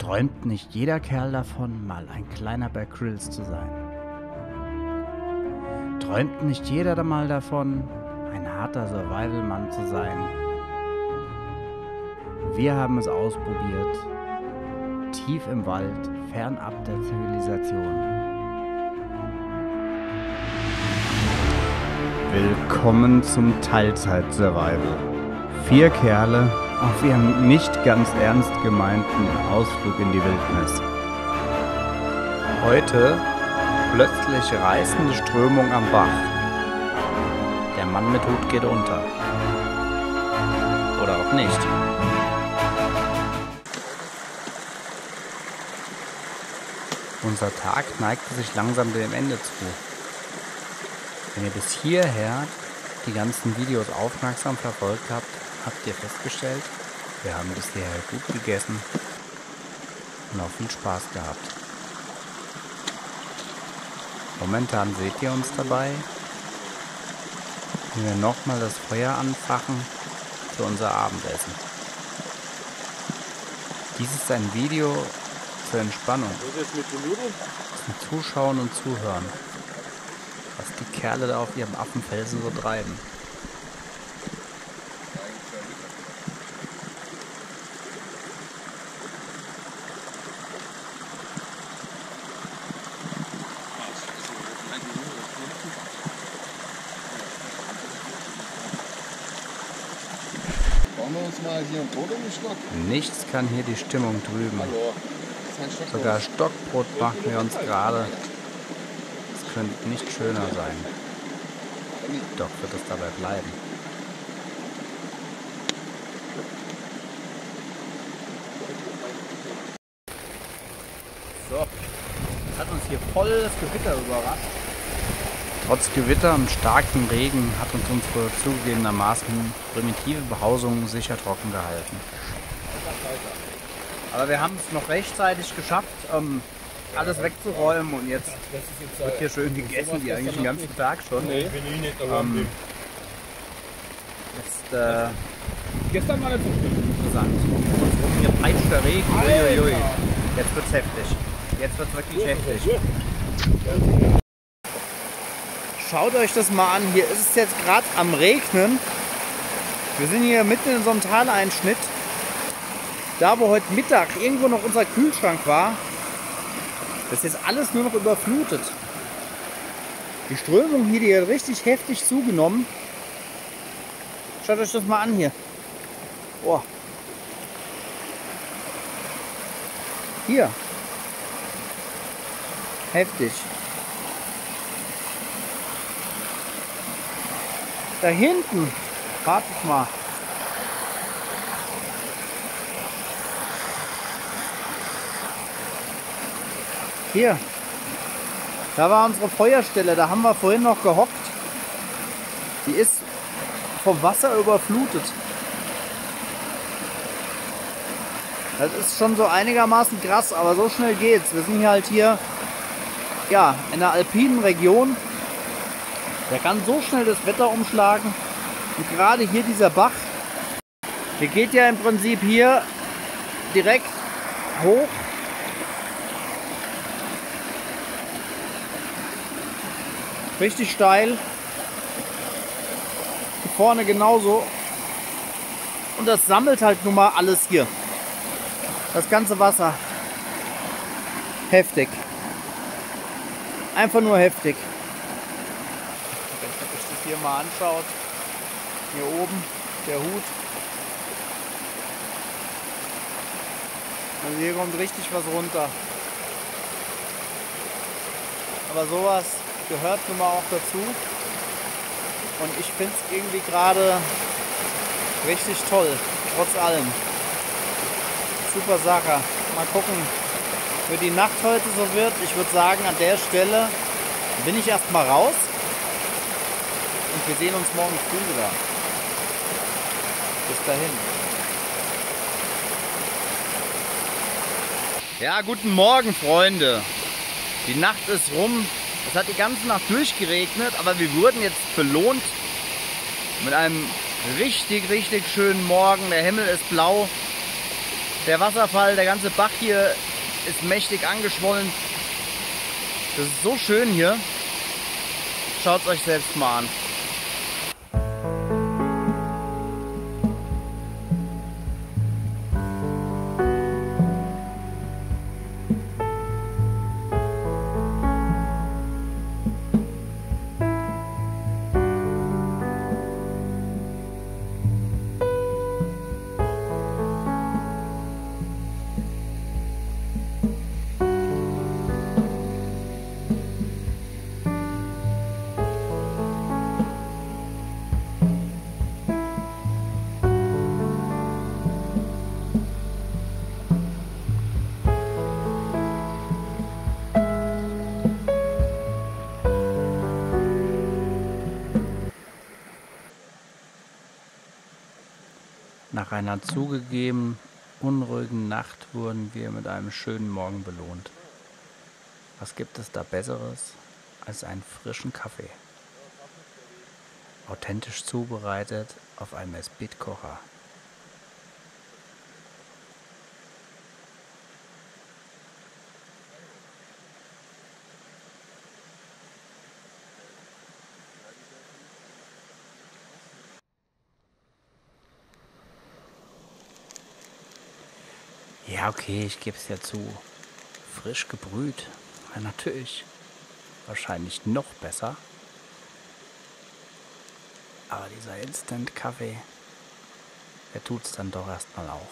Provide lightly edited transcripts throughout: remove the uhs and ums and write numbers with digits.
Träumt nicht jeder Kerl davon, mal ein kleiner Bear Grylls zu sein? Träumt nicht jeder mal davon, ein harter Survival-Mann zu sein? Wir haben es ausprobiert, tief im Wald, fernab der Zivilisation. Willkommen zum Teilzeit-Survival. 4 Kerle auf ihrem nicht ganz ernst gemeinten Ausflug in die Wildnis. Heute plötzlich reißende Strömung am Bach. Der Mann mit Hut geht unter. Oder auch nicht. Unser Tag neigte sich langsam dem Ende zu. Wenn ihr bis hierher die ganzen Videos aufmerksam verfolgt habt, habt ihr festgestellt, wir haben bisher gut gegessen und auch viel Spaß gehabt. Momentan seht ihr uns dabei, wie wir nochmal das Feuer anfachen für unser Abendessen. Dies ist ein Video zur Entspannung, zum Zuschauen und Zuhören, was die Kerle da auf ihrem Affenfelsen so treiben. Nichts kann hier die Stimmung trüben. Sogar Stockbrot machen wir uns gerade. Es könnte nicht schöner sein. Doch wird es dabei bleiben. So, hat uns hier voll das Gewitter überrascht. Trotz Gewitter und starkem Regen hat uns unsere zugegebenermaßen primitive Behausung sicher trocken gehalten. Aber wir haben es noch rechtzeitig geschafft, alles wegzuräumen und jetzt wird hier schön gegessen, wie eigentlich den ganzen Tag schon. Gestern war das interessant. Hier peitscht der Regen, uiuiui. Jetzt wird's heftig. Jetzt wird's wirklich heftig. Schaut euch das mal an, hier ist es jetzt gerade am Regnen. Wir sind hier mitten in so einem Taleinschnitt. Da wo heute Mittag irgendwo noch unser Kühlschrank war, das ist jetzt alles nur noch überflutet. Die Strömung hier, die hat richtig heftig zugenommen. Schaut euch das mal an hier. Oh. Hier. Heftig. Da hinten, wartet mal. Hier, da war unsere Feuerstelle, da haben wir vorhin noch gehockt. Die ist vom Wasser überflutet. Das ist schon so einigermaßen krass, aber so schnell geht's. Wir sind hier halt hier, ja, in der alpinen Region. Der kann so schnell das Wetter umschlagen. Und gerade hier dieser Bach, der geht ja im Prinzip hier direkt hoch. Richtig steil. Hier vorne genauso. Und das sammelt halt nun mal alles hier. Das ganze Wasser. Heftig. Einfach nur heftig. Wenn man sich das hier mal anschaut. Hier oben der Hut. Also hier kommt richtig was runter. Aber sowas gehört nun mal auch dazu. Und ich finde es irgendwie gerade richtig toll. Trotz allem. Super Sache. Mal gucken, wie die Nacht heute so wird. Ich würde sagen, an der Stelle bin ich erstmal raus. Und wir sehen uns morgen früh wieder. Bis dahin. Ja, guten Morgen, Freunde. Die Nacht ist rum. Es hat die ganze Nacht durchgeregnet, aber wir wurden jetzt belohnt mit einem richtig schönen Morgen. Der Himmel ist blau. Der Wasserfall, der ganze Bach hier ist mächtig angeschwollen. Das ist so schön hier. Schaut es euch selbst mal an. Nach einer zugegeben unruhigen Nacht wurden wir mit einem schönen Morgen belohnt. Was gibt es da Besseres als einen frischen Kaffee? Authentisch zubereitet auf einem Esbit-Kocher. Ja, okay, ich gebe es ja zu. Frisch gebrüht. Ja, natürlich. Wahrscheinlich noch besser. Aber dieser Instant-Kaffee, der tut's dann doch erstmal auch.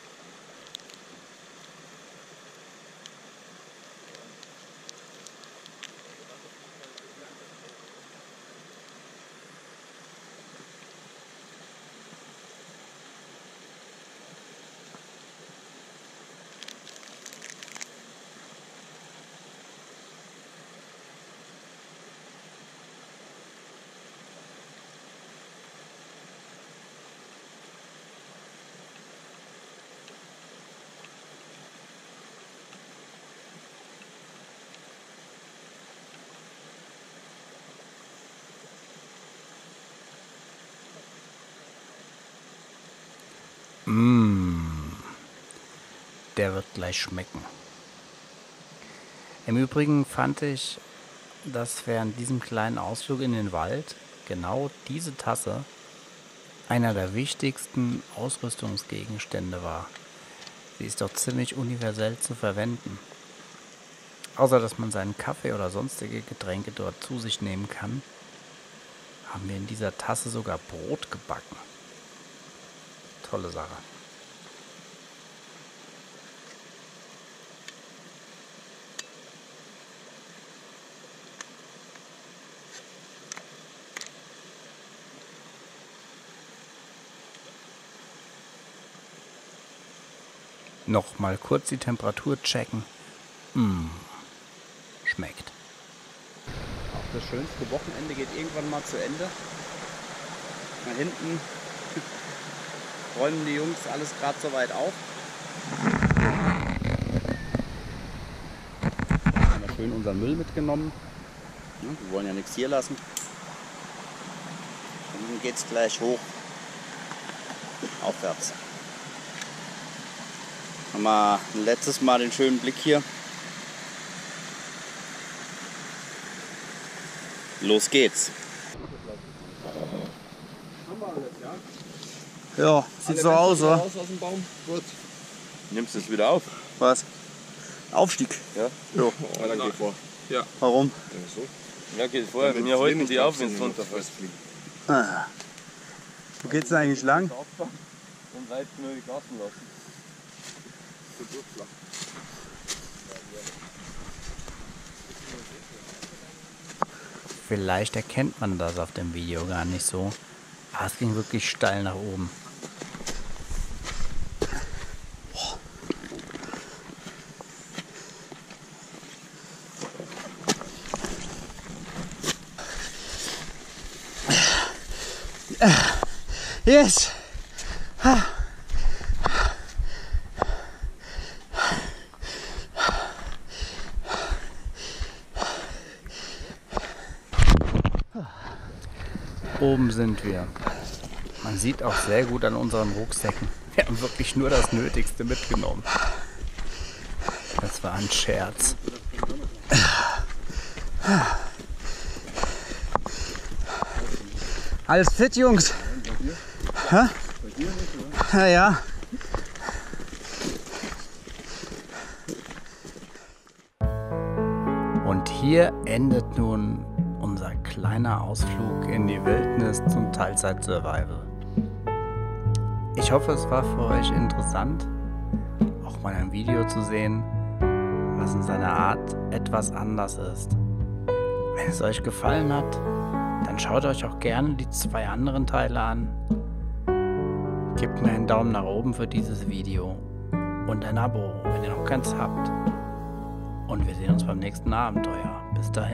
Der wird gleich schmecken. Im Übrigen fand ich, dass während diesem kleinen Ausflug in den Wald genau diese Tasse einer der wichtigsten Ausrüstungsgegenstände war. Sie ist doch ziemlich universell zu verwenden. Außer dass man seinen Kaffee oder sonstige Getränke dort zu sich nehmen kann, haben wir in dieser Tasse sogar Brot gebacken. Tolle Sache. Noch mal kurz die Temperatur checken. Schmeckt. Auch das schönste Wochenende geht irgendwann mal zu Ende. Da hinten räumen die Jungs alles gerade so weit auf. Haben wir schön unseren Müll mitgenommen. Ja, wir wollen ja nichts hier lassen. Und dann geht's gleich hoch. Aufwärts. Haben wir letztes Mal den schönen Blick hier. Los geht's. Ja, sieht so aus, oder? Aus dem Baum. Gut. Nimmst du es wieder auf? Was? Aufstieg? Ja. Ja, dann geh vor. Ja. Warum? Ja, so. Ja, geht vor. Wir halten die auf, wenn es runterfällt. Ah. Wo geht's denn eigentlich lang? Und weit nur die Gassen lassen. Vielleicht erkennt man das auf dem Video gar nicht so. Aber es ging wirklich steil nach oben. Yes! Oben sind wir. Man sieht auch sehr gut an unseren Rucksäcken, Wir haben wirklich nur das Nötigste mitgenommen. Das war ein Scherz. Alles fit, Jungs? Hä? Bei dir nicht, oder? Ja. Und hier endet nun unser kleiner Ausflug in die Wildnis zum Teilzeit-Survival. Ich hoffe, es war für euch interessant, auch mal ein Video zu sehen, was in seiner Art etwas anders ist. Wenn es euch gefallen hat, dann schaut euch auch gerne die 2 anderen Teile an. Gebt mir einen Daumen nach oben für dieses Video und ein Abo, wenn ihr noch keins habt. Und wir sehen uns beim nächsten Abenteuer. Bis dahin.